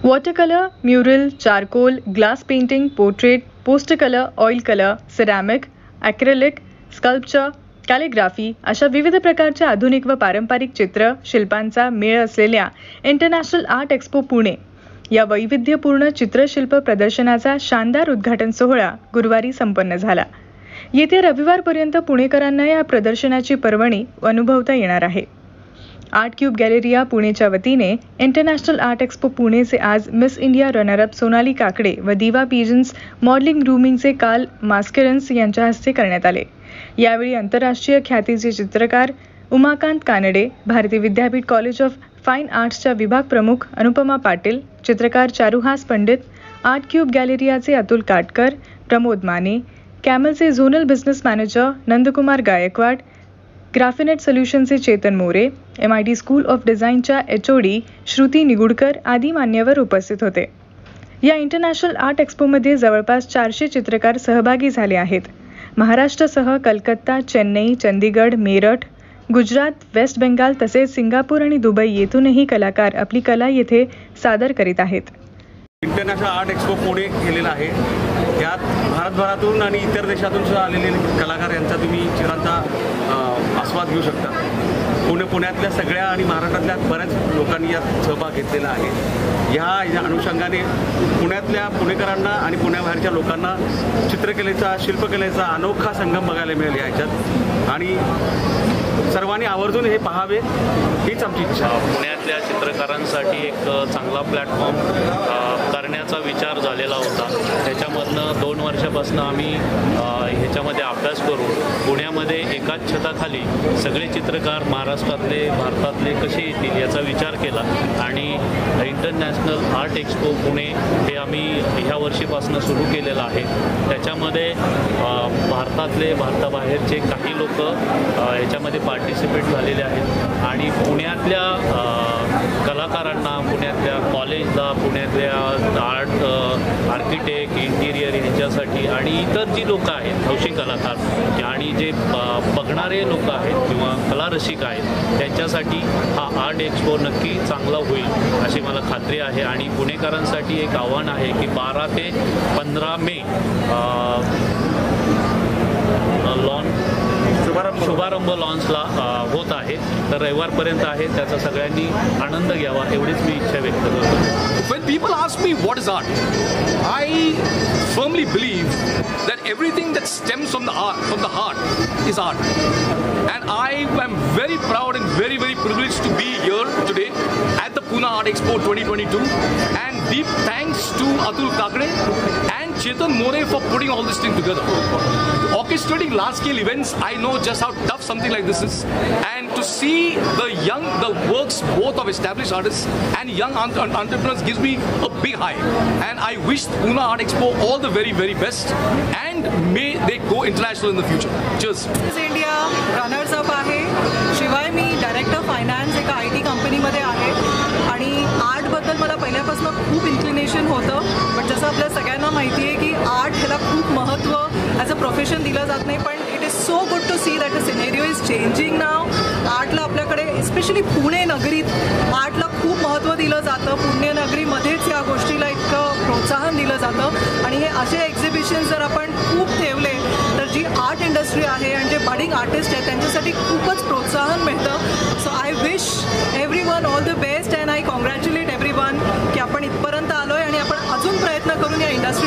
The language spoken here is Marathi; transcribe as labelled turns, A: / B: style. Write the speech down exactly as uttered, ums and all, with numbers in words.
A: Water colour, mural, charcoal, glass painting, portrait, poster colour, oil colour, ceramic, acrylic, sculpture, calligraphy अशा विविध प्रकारच्या आधुनिक व पारंपरिक चित्र शिल्पांचा मेळ असलेल्या इंटरनॅशनल आर्ट एक्स्पो पुणे या वैविध्यपूर्ण चित्रशिल्प प्रदर्शनाचा शानदार उद्घाटन सोहळा गुरुवारी संपन्न झाला. येत्या रविवारपर्यंत पुणेकरांना या प्रदर्शनाची पर्वणी अनुभवता येणार आहे. आर्ट क्यूब गॅलरिया पुणेच्या वतीने इंटरनॅशनल आर्ट एक्स्पो पुणेचे आज Miss India runner up Sonali Kakade व दिवा पिजन्स मॉडेलिंग ग्रूमिंगचे काल मास्केरन्स यांच्या हस्ते करण्यात आले. यावेळी आंतरराष्ट्रीय ख्यातीचे चित्रकार उमाकांत कानडे, भारतीय विद्यापीठ कॉलेज ऑफ फाईन आर्ट्सच्या विभाग प्रमुख अनुपमा पाटील, चित्रकार चारुहास पंडित, आर्ट क्यूब गॅलरियाचे अतुल काटकर, प्रमोद माने, कॅमलचे zonal business manager Nandkumar Gaikwad, Graphinet सोल्युशनचे Chetan More, M I T school of डिझाईनच्या H O D Shruti Nigudkar आदी मान्यवर उपस्थित होते. या इंटरनॅशनल आर्ट एक्स्पोमध्ये जवळपास चारशे चित्रकार सहभागी झाले आहेत. महाराष्ट्रासह कलकत्ता, चेन्नई, चंदीगड, मेरठ, गुजरात, वेस्ट बेंगाल तसेच सिंगापूर आणि दुबई येथूनही कलाकार आपली कला येथे सादर करीत आहेत.
B: इंटरनॅशनल आर्ट एक्स्पो पुणे केलेला आहे. यात भारतभरातून आणि इतर देशातून सुद्धा आलेले कलाकार यांचा तुम्ही चित्रांचा आस्वाद घेऊ शकता. पुणे पुण्यातल्या सगळ्या आणि महाराष्ट्रातल्या बऱ्याच लोकांनी यात सहभाग घेतलेला आहे. ह्या अनुषंगाने पुण्यातल्या पुणेकरांना आणि पुण्याबाहेरच्या लोकांना चित्रकलेचा, शिल्पकलेचा अनोखा संगम बघायला मिळेल याच्यात आणि सर्वांनी आवर्जून हे पाहावे हीच आमची इच्छा.
C: पुण्यातल्या चित्रकारांसाठी एक चांगला प्लॅटफॉर्म करण्याचा विचार झालेला होता. त्याच्यामधनं दोन वर्षापासून आम्ही ह्याच्यामध्ये अभ्यास करून पुण्यामध्ये एकाच छताखाली सगळे चित्रकार महाराष्ट्रातले, भारतातले कसे येतील याचा विचार केला आणि इंटरनॅशनल आर्ट एक्स्पो पुणे हे आम्ही ह्या वर्षीपासून सुरू केलेलं आहे. त्याच्यामध्ये भारतातले, भारताबाहेरचे काही लोक याच्यामध्ये पार्टिसिपेट झालेले आहेत आणि पुण्यातल्या कलाकारांना, पुण्यातल्या कॉलेजला, पुण्यातल्या आर्ट, आर्किटेक्ट, इंटिरियर ह्यांच्यासाठी आणि इतर जी लोकं आहेत, हौशी कलाकार आणि जे बघणारे लोक आहेत किंवा कलारसिक आहेत त्यांच्यासाठी हा आर्ट एक्स्पो नक्की चांगला होईल अशी मला खात्री आहे. आणि पुणेकरांसाठी एक आव्हान आहे की बारा ते पंधरा मे लॉन्च शुभारंभ लॉन्चला होत आहे. तर रविवारपर्यंत आहे, त्याचा सगळ्यांनी आनंद घ्यावा एवढीच मी इच्छा व्यक्त करतो.
D: When people ask me what is art, I firmly believe that everything that stems from the art, from the heart is art. And I am very proud and very very privileged to be here today at the Pune Art Expo twenty twenty-two, and deep thanks to Atul Kakade and Chetan More for putting all this thing together. Orchestrating large-scale events, I know just how tough something like this is, and to see the young, the works both of established artists and young entre entrepreneurs gives me a big high. And I wish Pune Art Expo all the very, very best, and may they go international in the future. Cheers.
E: Miss India runners up आहे. शिवाय मी डायरेक्टर फायनान्स एका आय टी कंपनीमध्ये आहे आणि आर्टबद्दल मला पहिल्यापासून खूप इन्क्लिनेशन होतं. पण जसं आपल्या सगळ्यांना माहिती आहे की आर्ट ह्याला खूप महत्त्व ॲज अ प्रोफेशन दिलं जात नाही. पण it is so good to see that the scenario is changing now. आर्टला आपल्याकडे स्पेशली पुणे नगरीत आर्टला खूप महत्त्व दिलं जातं. पुणे नगरीमध्येच या गोष्टीला इतकं प्रोत्साहन दिलं जातं आणि हे असे एक्झिबिशन्स जर आपण खूप ठेवले तर जी आर्ट इंडस्ट्री आहे आणि जे बडिंग आर्टिस्ट आहेत त्यांच्यासाठी खूपच प्रोत्साहन मिळतं. So I wish every one all the best and I congratulate every one की आपण इथपर्यंत आलो आहे आणि आपण अजून प्रयत्न करून या इंडस्ट्री